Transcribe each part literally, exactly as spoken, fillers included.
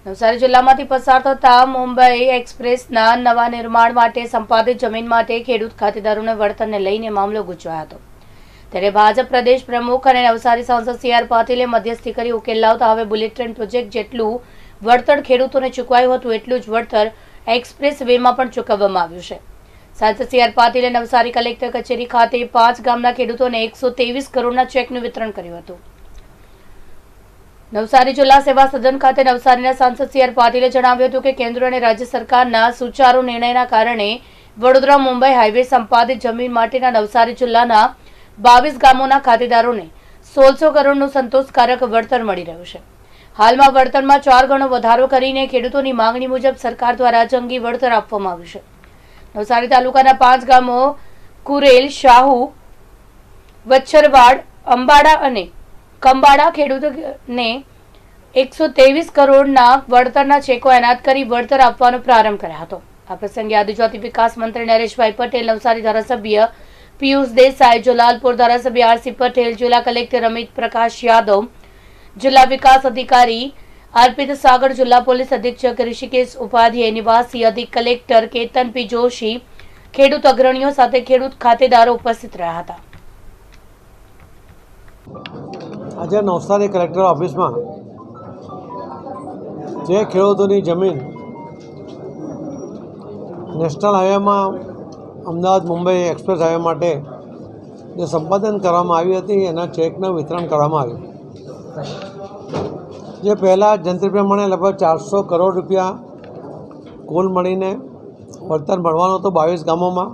નવસારી જિલ્લામાંથી પસાર થતા મુંબઈ એક્સપ્રેસના નવા નિર્માણ માટે સંપાદિત જમીન માટે ખેડૂત ખાતેદારોને વળતરને લઈને મામલો ગુંચવાયો હતો। ત્યારે ભાજપ પ્રદેશ પ્રમુખ અને નવસારી સાંસદ સી આર પાટીલે મધ્યસ્થી કરી ઉકેલ લાવતા હવે બુલેટ ટ્રેન પ્રોજેક્ટ જેટલું વળતર ખેડૂતોને ચૂકવાયું હતું એટલું જ વળતર એક્સપ્રેસ વેમાં પણ ચૂકવવામાં આવ્યું છે। સાંસદ સી આર પાટીલે નવસારી કલેક્ટર કચેરી ખાતે પાંચ ગામના ખેડૂતોને એકસો ત્રેવીસ કરોડના ચેકનું વિતરણ કર્યું હતું। નવસારી જિલ્લા સેવા સદન ખાતે નવસારીના સાંસદ સી આર પાટીલે જણાવ્યું હતું કે કેન્દ્ર અને રાજ્ય સરકારના સુચારુ નિર્ણયના કારણે વડોદરા મુંબઈ હાઈવે સંપાદિત જમીન માટેના નવસારી જિલ્લાના બાવીસ ગામોના ખાતેદારોને સોળસો કરોડનું સંતોષકારક વળતર મળી રહ્યું છે। હાલમાં વળતરમાં ચાર ગણો વધારો કરીને ખેડૂતોની માંગણી મુજબ સરકાર દ્વારા જંગી વળતર આપવામાં આવ્યું છે। નવસારી તાલુકાના પાંચ ગામો કુરેલ, શાહુ, વચ્છરવાડ, અંબાડા અને કંબાડા ખેડૂતોને એકસો ત્રેવીસ કરોડના વળતરના ચેકો એનાયત કરી વળતર આપવાનો પ્રારંભ કર્યો હતો। આ પ્રસંગે આદિજાતિ વિકાસ મંત્રી નરેશભાઈ પટેલ, નવસારી ધારાસભ્ય પિયુષ દેસાઈ, જલાલપુર ધારાસભ્ય આર સી પટેલ, જિલ્લા કલેક્ટર અમિત પ્રકાશ યાદવ, જિલ્લા વિકાસ અધિકારી અર્પિત સાગર, જિલ્લા પોલીસ અધિક્ષક ઋષિકેશ ઉપાધ્યાય, નિવાસી અધિક કલેક્ટર કેતન પી જોશી, ખેડૂત અગ્રણીઓ સાથે ખેડૂત ખાતેદારો ઉપસ્થિત રહ્યા હતા। આજે નવસારી કલેક્ટર ઓફિસમાં જે ખેડૂતોની જમીન નેશનલ હાઈવેમાં અમદાવાદ મુંબઈ એક્સપ્રેસ હાઈવે માટે જે સંપાદન કરવામાં આવી હતી એના ચેકનું વિતરણ કરવામાં આવ્યું। જે પહેલાં જંત્રી પ્રમાણે લગભગ ચારસો કરોડ રૂપિયા કુલ મળીને વળતર મળવાનું હતું બાવીસ ગામોમાં।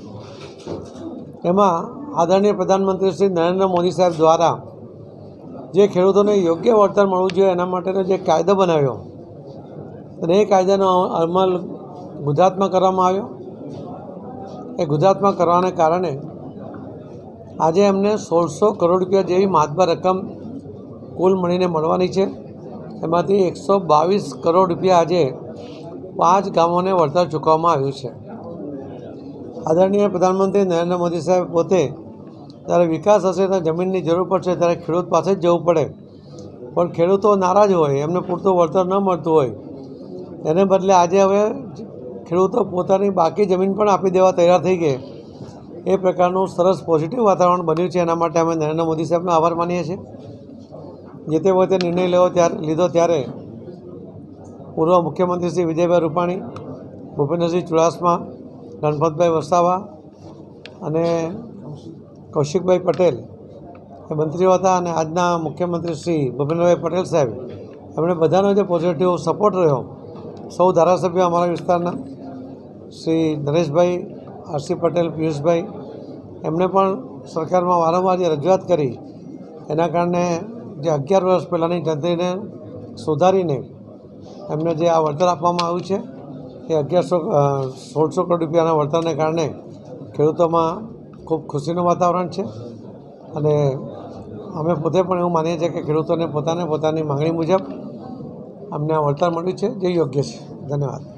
એમાં આદરણીય પ્રધાનમંત્રી શ્રી નરેન્દ્ર મોદી સાહેબ દ્વારા જે ખેડૂતોને યોગ્ય વળતર મળવું જોઈએ એના માટેનો જે કાયદો બનાવ્યો અને એ કાયદાનો અમલ ગુજરાતમાં કરવામાં આવ્યો। એ ગુજરાતમાં કરવાને કારણે આજે એમને સોળસો કરોડ રૂપિયા જેવી માતબર રકમ કુલ મળીને મળવાની છે। એમાંથી એકસો બાવીસ કરોડ રૂપિયા આજે પાંચ ગામોને વળતર ચૂકવવામાં આવ્યું છે। આદરણીય પ્રધાનમંત્રી નરેન્દ્ર મોદી સાહેબ પોતે જ્યારે વિકાસ હશે ત્યારે જમીનની જરૂર પડશે ત્યારે ખેડૂત પાસે જ જવું પડે, પણ ખેડૂતો નારાજ હોય, એમને પૂરતું વળતર ન મળતું હોય, એને બદલે આજે હવે ખેડૂતો પોતાની બાકી જમીન પણ આપી દેવા તૈયાર થઈ ગઈ। એ પ્રકારનું સરસ પોઝિટિવ વાતાવરણ બન્યું છે। એના માટે અમે નરેન્દ્ર મોદી સાહેબનો આભાર માનીએ છીએ। જે તે વખતે નિર્ણય લેવો ત્યારે લીધો ત્યારે પૂર્વ મુખ્યમંત્રી શ્રી વિજયભાઈ રૂપાણી, ભૂપેન્દ્રસિંહ ચુડાસમા, ગણપતભાઈ વસાવા અને કૌશિકભાઈ પટેલ એ મંત્રીઓ હતા અને આજના મુખ્યમંત્રી શ્રી ભૂપેન્દ્રભાઈ પટેલ સાહેબ, એમણે બધાનો જે પોઝિટિવ સપોર્ટ રહ્યો, સૌ ધારાસભ્યો અમારા વિસ્તારના શ્રી નરેશભાઈ, આર સી પટેલ, પિયુષભાઈ, એમણે પણ સરકારમાં વારંવાર જે રજૂઆત કરી એના કારણે જે અગિયાર વર્ષ પહેલાંની જંત્રીને સુધારીને એમને જે આ વળતર આપવામાં આવ્યું છે એ અગિયારસો સોળસો કરોડ રૂપિયાના વળતરને કારણે ખેડૂતોમાં ખૂબ ખુશીનું વાતાવરણ છે। અને અમે પોતે પણ એવું માનીએ છીએ કે ખેડૂતોને પોતાને પોતાની માંગણી મુજબ અમને આ વળતર મળ્યું છે જે યોગ્ય છે। ધન્યવાદ।